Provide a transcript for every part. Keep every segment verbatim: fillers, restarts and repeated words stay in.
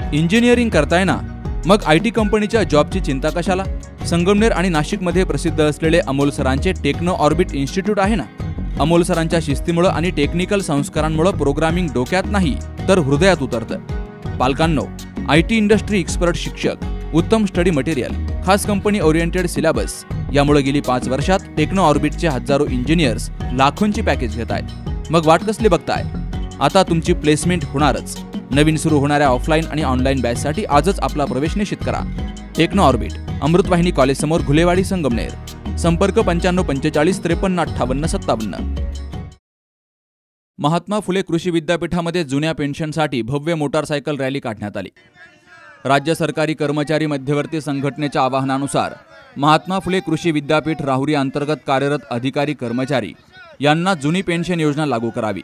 Engineering करताय ना, मग आय टी कंपनीच्या जॉबची चिंता कशाला? संगमनेर आणि नाशिकमध्ये प्रसिद्ध असलेले अमोल सरांचे टेक्नो ऑर्बिट इन्स्टिट्यूट आहे ना. अमोल सरांच्या शिस्तीमुळे आणि टेक्निकल संस्कारांमुळे प्रोग्रामिंग डोक्यात नाही तर हृदयात उतरतं. पालकांनो, आय टी इंडस्ट्री एक्सपर्ट शिक्षक, उत्तम स्टडी मटेरियल, खास कंपनी ओरिएंटेड सिलेबस यामुळे गेली पाच वर्षात टेक्नो ऑर्बिटचे हजारो इंजिनियर्स लाखोंची पॅकेज घेत आहेत. मग वाट कसली बघताय? आता तुमची प्लेसमेंट होणारच. नवीन सुरू होणाऱ्या ऑफलाईन आणि ऑनलाईन बॅचसाठी आजच आपला प्रवेश निश्चित करा. टेक्नो ऑर्बिट, अमृतवाहिनी कॉलेज समोर, घुलेवाडी, संगमनेर. संपर्क पंच्याण्णव पंचेचाळीस त्रेपन्न अठ्ठावन्न सत्तावन्न. महात्मा फुले कृषी विद्यापीठामध्ये जुन्या पेन्शनसाठी भव्य मोटारसायकल रॅली काढण्यात आली. राज्य सरकारी कर्मचारी मध्यवर्ती संघटनेच्या आवाहनानुसार महात्मा फुले कृषी विद्यापीठ राहुरी अंतर्गत कार्यरत अधिकारी कर्मचारी यांना जुनी पेन्शन योजना लागू करावी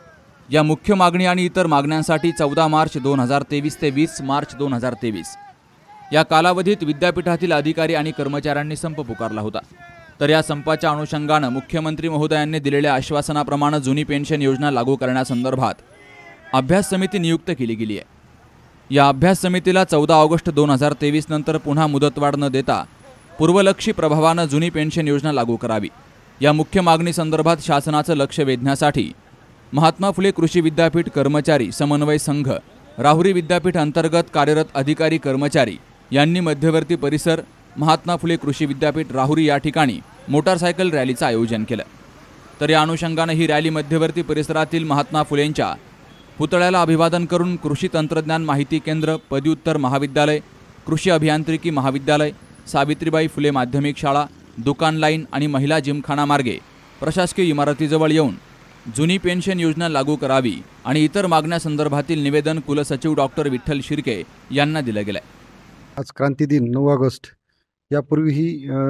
या मुख्य मागणी आणि इतर मागण्यांसाठी चौदा मार्च दोन हजार तेवीस ते वीस मार्च दोन हजार तेवीस या कालावधीत विद्यापीठातील अधिकारी आणि कर्मचाऱ्यांनी संप पुकारला होता. तर या संपाच्या अनुषंगानं मुख्यमंत्री महोदयांनी दिलेल्या आश्वासनाप्रमाणे जुनी पेन्शन योजना लागू करण्यासंदर्भात अभ्यास समिती नियुक्त केली गेली आहे. या अभ्यास समितीला चौदा ऑगस्ट दोन हजार तेवीस नंतर पुन्हा मुदतवाढ न देता पूर्वलक्षी प्रभावानं जुनी पेन्शन योजना लागू करावी या मुख्य मागणी संदर्भात शासनाचं लक्ष वेधण्यासाठी महात्मा फुले कृषी विद्यापीठ कर्मचारी समन्वय संघ राहुरी विद्यापीठ अंतर्गत कार्यरत अधिकारी कर्मचारी यांनी मध्यवर्ती परिसर महात्मा फुले कृषी विद्यापीठ राहुरी या ठिकाणी मोटारसायकल रॅलीचं आयोजन केलं. तर या अनुषंगानं ही रॅली मध्यवर्ती परिसरातील महात्मा फुलेंच्या पुतळ्याला अभिवादन करून कृषी तंत्रज्ञान माहिती केंद्र, पदव्युत्तर महाविद्यालय, कृषी अभियांत्रिकी महाविद्यालय, सावित्रीबाई फुले माध्यमिक शाळा, दुकान लाईन आणि महिला जिमखाना मार्गे प्रशासकीय इमारतीजवळ येऊन जुनी पेन्शन योजना लागू करावी आणि इतर मागण्यासंदर्भातील निवेदन कुलसचिव डॉक्टर विठ्ठल शिर्के यांना दिलं गेलं. आज क्रांती दिन नऊ ऑगस्ट. यापूर्वीही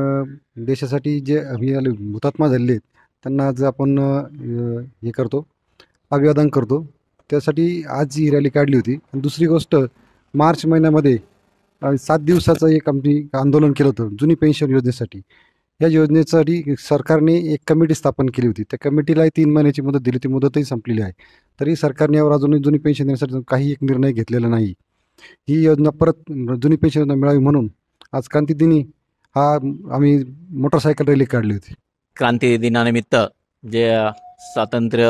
देशासाठी जे अभियान हुतात्मा झालेले आहेत त्यांना आज आपण हे करतो, अभिवादन करतो. त्यासाठी आज ही रॅली काढली होती. आणि दुसरी गोष्ट, मार्च महिन्यामध्ये सात दिवसाचं एक आम्ही आंदोलन केलं होतं जुनी पेन्शन योजनेसाठी. या योजनेसाठी सरकारने एक कमिटी स्थापन केली होती. त्या कमिटीलाही तीन महिन्याची मुदत दिली, ती मुदतही संपलेली आहे. तरी सरकारने यावर अजूनही जुनी पेन्शन देण्यासाठी काही एक निर्णय घेतलेला नाही. ही योजना परत जुनी पेन्शन योजना मिळावी म्हणून आज क्रांती दिनी हा आम्ही मोटरसायकल रॅली काढली होती. क्रांती दिनानिमित्त जे स्वातंत्र्य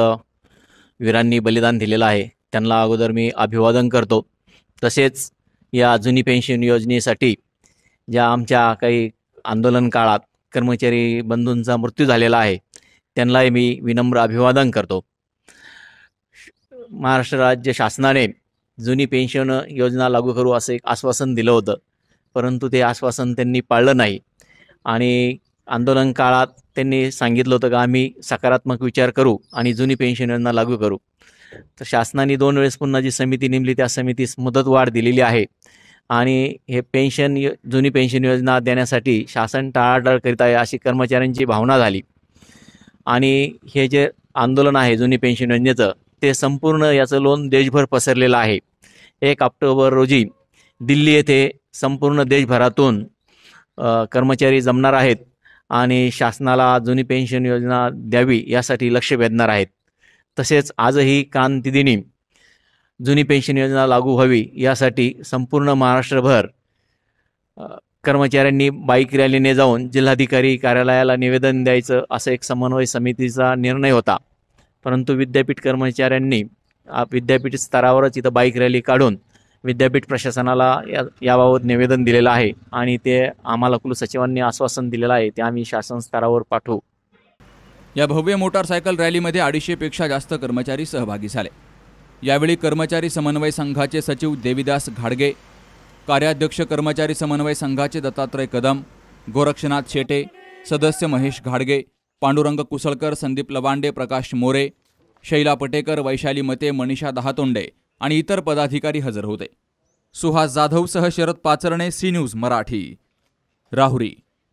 वीरांनी बलिदान दिलेलं आहे त्यांना अगोदर मी अभिवादन करतो. तसेच या जुनी पेन्शन योजनेसाठी ज्या आमच्या काही आंदोलन काळात कर्मचारी बंधूंचा मृत्यू झालेला आहे त्यांनाही मी विनम्र अभिवादन करतो. महाराष्ट्र राज्य शासनाने जुनी पेन्शन योजना लागू करू असं एक आश्वासन दिलं होतं, परंतु ते आश्वासन त्यांनी पाळलं नाही. आणि आंदोलन काळात त्यांनी सांगितलं होतं की आम्ही सकारात्मक विचार करू आणि जुनी पेन्शन योजना लागू करू. तर शासनाने दोन वेळेस पुन्हा जी समिती नेमली त्या समितीस मुदतवाढ दिलेली आहे आणि हे पेन्शन जुनी पेन्शन योजना देण्यासाठी शासन टाळाटाळ करीत आहे अशी कर्मचाऱ्यांची भावना झाली. आणि हे जे आंदोलन आहे जुनी पेन्शन योजनेचं ते संपूर्ण याचं लोन देशभर पसरलेलं आहे. एक ऑक्टोबर रोजी दिल्ली येथे संपूर्ण देशभरातून कर्मचारी जमणार आहेत आणि शासनाला जुनी पेन्शन योजना द्यावी यासाठी लक्ष वेधणार आहेत. तसेच आजही क्रांतीदिनी जुनी पेन्शन योजना लागू व्हावी यासाठी संपूर्ण महाराष्ट्रभर कर्मचाऱ्यांनी बाईक रॅलीने जाऊन जिल्हाधिकारी कार्यालयाला निवेदन द्यायचं असं एक समन्वय समितीचा निर्णय होता. परंतु विद्यापीठ कर्मचाऱ्यांनी विद्यापीठ स्तरावरच इथं बाईक रॅली काढून विद्यापीठ प्रशासनाला या याबाबत निवेदन दिलेलं आहे आणि ते आम्हाला कुलसचिवांनी आश्वासन दिलेलं आहे ते आम्ही शासन स्तरावर पाठवू. या भव्य मोटारसायकल रॅलीमध्ये अडीचशेपेक्षा जास्त कर्मचारी सहभागी झाले. यावेळी कर्मचारी समन्वय संघाचे सचिव देविदास घाडगे, कार्याध्यक्ष कर्मचारी समन्वय संघाचे दत्तात्रय कदम, गोरक्षनाथ शेटे, सदस्य महेश घाडगे, पांडुरंग कुसळकर, संदीप लवांडे, प्रकाश मोरे, शैला पटेकर, वैशाली मते, मनीषा दहातोंडे आणि इतर पदाधिकारी हजर होते. सुहास जाधवसह Sharad Pacharne, C news Marathi, Rahuri.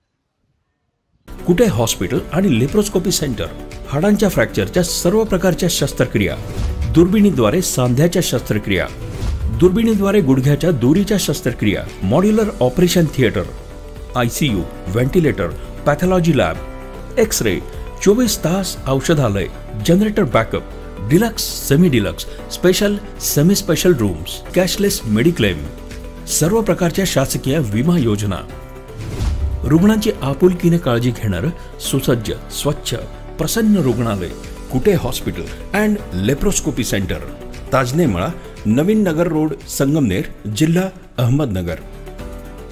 Kute hospital आणि लेप्रोस्कोपी सेंटर, हाडांच्या फ्रॅक्चरच्या सर्व प्रकारच्या शस्त्रक्रिया, दुर्बिणीद्वारे सांध्याच्या शस्त्रक्रिया, दुर्बिणीद्वारे गुडघ्याच्या दोरीच्या शस्त्रक्रिया, modular operation theatre, ICU, ventilator, pathology lab, X ray, चोवीस तास औषधालय, generator backup, deluxe, semi deluxe, special, semi special rooms, cashless mediclaim, सर्व प्रकारच्या शासकीय विमा योजना, रुग्णांची आपुलकीने काळजी घेणारं सुसज्ज, स्वच्छ, प्रसन्न रुग्णालय, Kute hospital and laparoscopy centre, Tajne मळा, नवीन नगर रोड, संगमनेर, जिल्हा अहमदनगर.